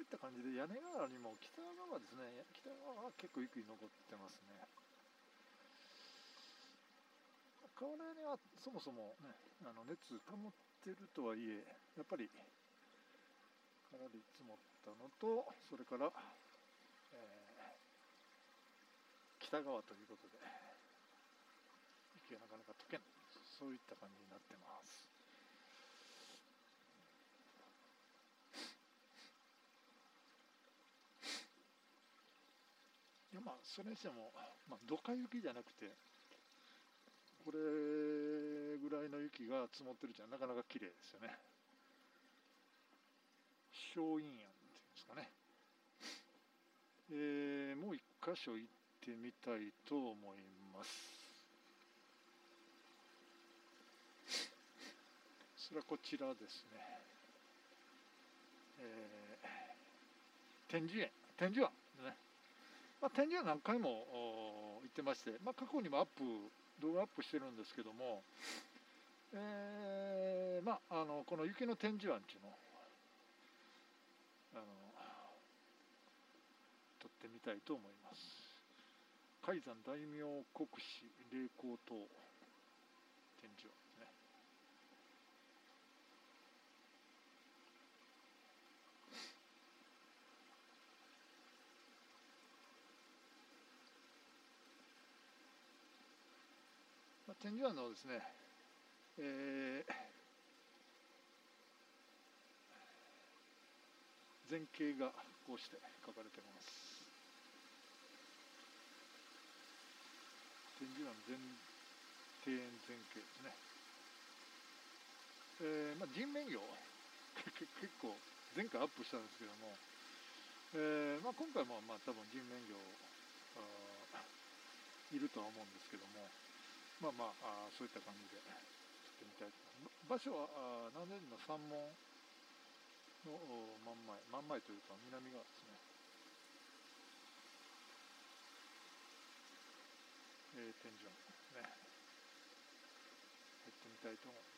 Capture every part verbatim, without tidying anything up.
った感じで屋根側にも北側ですね、北側は結構雪残ってますね。瓦屋根はそもそもね、あの熱保ってるとはいえ、やっぱりかなり積もったのと、それから、えー、北側ということで雪がなかなか溶けない、そういった感じになってます。いやまあそれにしても、まあ、ドカ雪じゃなくてこれぐらいの雪が積もってるじゃなかなか綺麗ですよね。松陰庵っていうんですかね。えー、もう一箇所行ってみたいと思います。それはこちらですね。えー、天寿園、天寿庵ですね。まあ、展示は何回も行ってまして、まあ、過去にもアップ動画アップしてるんですけども、えーまあ、あのこの雪の展示案っていうのをあの撮ってみたいと思います。海山大名国史霊光塔展示案ですね。まあ、展示案のですね、えー、前景がこうして書かれています。展示案全庭園前景ですね。えーまあ、人面魚結構前回アップしたんですけども、えーまあ、今回もまあ多分人面魚いるとは思うんですけども、まあまあ、あそういった感じで撮ってみたいと思います。場所は南禅寺の山門の真ん前真ん前というか南側ですね。えー、天井ね入ってみたいと思います。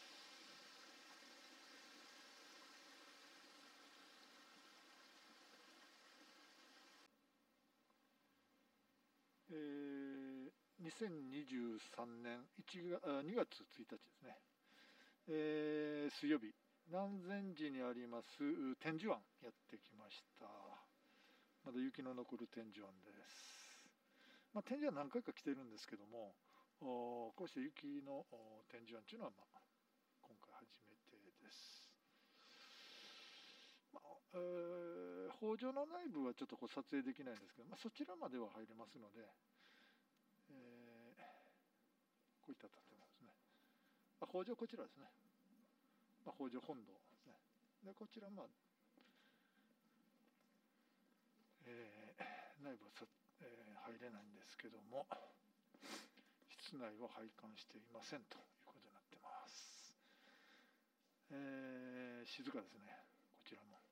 えー、にせんにじゅうさんねんいちがつにがつついたちですね、えー、水曜日、南禅寺にあります天寿庵やってきました。まだ雪の残る天寿庵です。まあ、天寿庵何回か来てるんですけども、こうして雪の天寿庵というのは、まあ、今回初めてです。まあえー、北条の内部はちょっとこう撮影できないんですけど、まあ、そちらまでは入れますので、えー、こういった建物ですね。まあ、北条こちらですね。まあ、北条本堂ですね。でこちら、まあえー、内部はさ、えー、入れないんですけども、室内は拝観していませんということになってます。えー、静かですね、こちらも。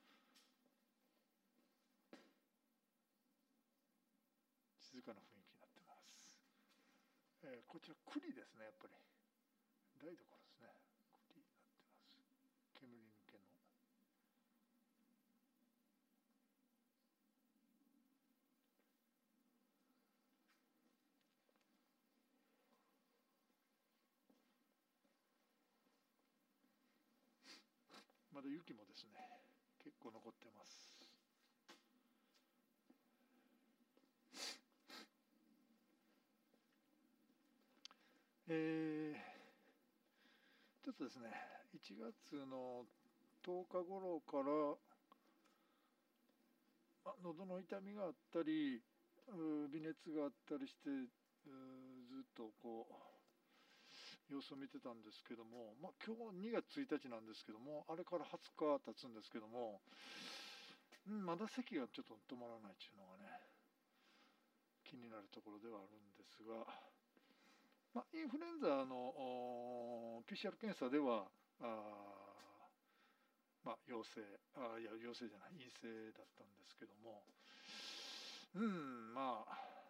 静かな雰囲気になってます。えー、こちら栗ですね、やっぱり台所ですね。栗になってます。煙抜けの。まだ雪もですね結構残ってます。えー、ちょっとですねいちがつのとおか頃から喉の痛みがあったり微熱があったりしてずっとこう様子を見てたんですけども、まあ、今日にがつついたちなんですけども、あれからはつか経つんですけども、うん、まだ咳がちょっと止まらないっていうのがね気になるところではあるんですが、まあ、インフルエンザの ピーシーアール 検査ではあ、まあ、陽性あいや陽性じゃない陰性だったんですけども、うんまあ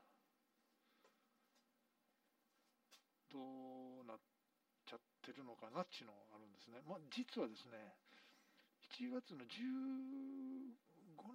どうなっちゃってるのかなっていうのがあるんですね。まあ、実はですねしちがつのじゅう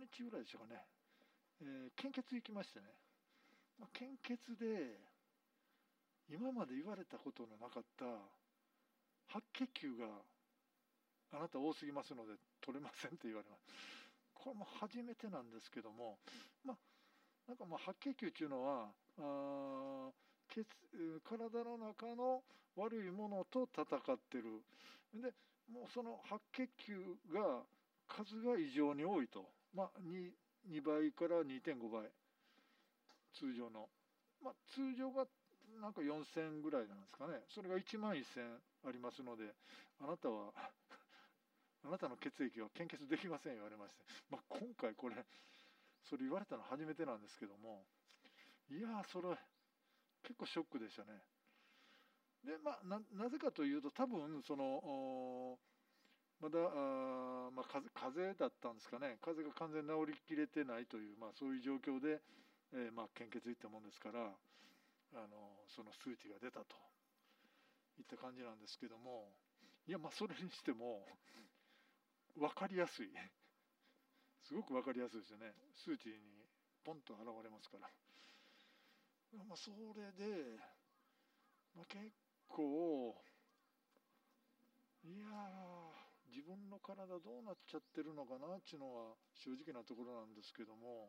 日ぐらいでしょうかね、えー、献血行きましてね、まあ、献血で今まで言われたことのなかった白血球があなた多すぎますので取れませんって言われます。これも初めてなんですけども、まあなんかまあ白血球っていうのはあ血体の中の悪いものと戦ってる。でもうその白血球が数が異常に多いと、まあ、2, にばいから にてんごばい通常の、まあ、通常がなんかよんせんぐらいなんですかね。それがいちまんせんありますので、あなたはあなたの血液は献血できません言われまして、まあ、今回これそれ言われたの初めてなんですけども、いやーそれ結構ショックでしたね。でまあ な, なぜかというと、多分そのまだあ、まあ、風, 風邪だったんですかね。風邪が完全に治りきれてないという、まあ、そういう状況で、えーまあ、献血いったもんですから、あのその数値が出たといった感じなんですけども、いやまあそれにしても分かりやすいすごく分かりやすいですよね。数値にポンと現れますから、まあ、それで、まあ、結構いやー自分の体どうなっちゃってるのかなっていうのは正直なところなんですけども、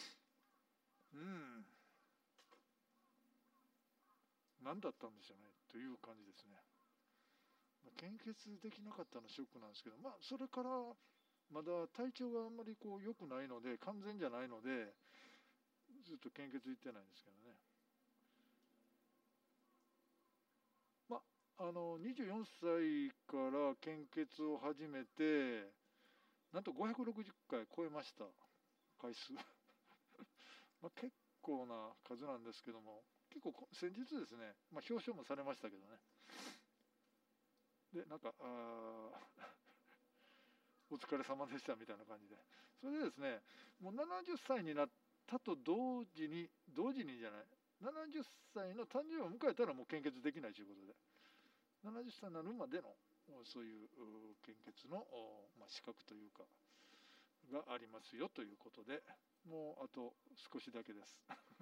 うん何だったんでしょうねという感じですね。まあ、献血できなかったのはショックなんですけど、まあそれからまだ体調があんまりこう良くないので、完全じゃないのでずっと献血行ってないんですけどね。まああのにじゅうよんさいから献血を始めて、なんとごひゃくろくじゅっかい超えました、回数まあ結構な数なんですけども、結構先日ですね、まあ、表彰もされましたけどね。でなんかあお疲れ様でしたみたいな感じで、それでですね、もうななじゅっさいになったと同時に同時にじゃないななじゅっさいの誕生日を迎えたらもう献血できないということで、ななじゅっさいになるまでのそういう献血の、まあ、資格というかがありますよということで、もうあと少しだけです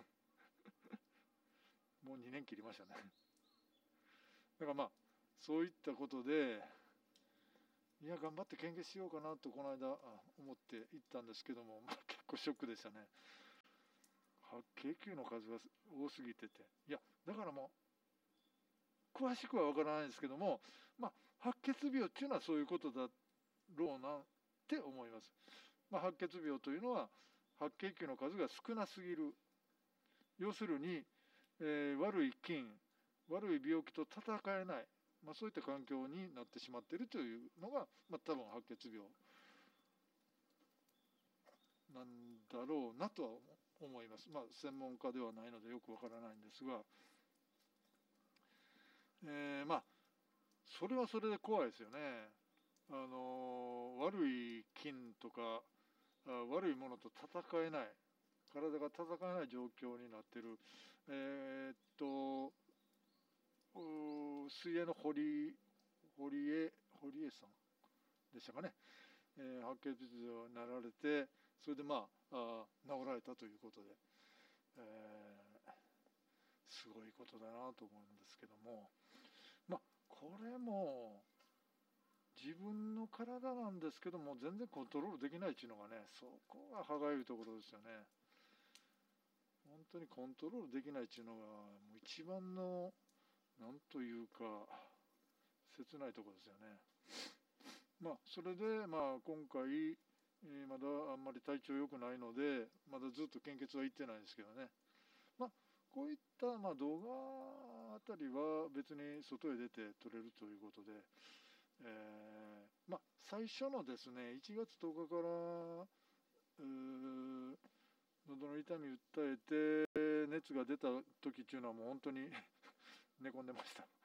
もうにねん切りましたね。だからまあそういったことで、いや頑張って献血しようかなとこの間思って行ったんですけども、まあ、結構ショックでしたね。白血球の数が多すぎてて、いやだからもう詳しくは分からないんですけども、まあ、白血病っていうのはそういうことだろうなって思います。まあ、白血病というのは白血球の数が少なすぎる、要するに、えー、悪い菌悪い病気と戦えない、まあ、そういった環境になってしまっているというのが、まあ、多分白血病なんだろうなとは思います。まあ、専門家ではないのでよくわからないんですが、えー、まあそれはそれで怖いですよね。あのー、悪い菌とか悪いものと戦えない、体が戦えない状況になっている、えー、っと水泳の堀堀江堀江さんでしたかね、えー、白血病になられて、それでまあ、あ治られたということで、えー、すごいことだなと思うんですけども、まあこれも自分の体なんですけども全然コントロールできないっていうのがね、そこが歯がゆいところですよね。本当にコントロールできないっていうのがもう一番のなんというか切ないところですよね。まあそれでまあ今回、えー、まだあんまり体調良くないのでまだずっと献血は行ってないんですけどね。まあこういったまあ動画あたりは別に外へ出て撮れるということで、えー、まあ最初のですねいちがつとおかから喉の痛み訴えて熱が出た時っていうのはもう本当に寝込んでました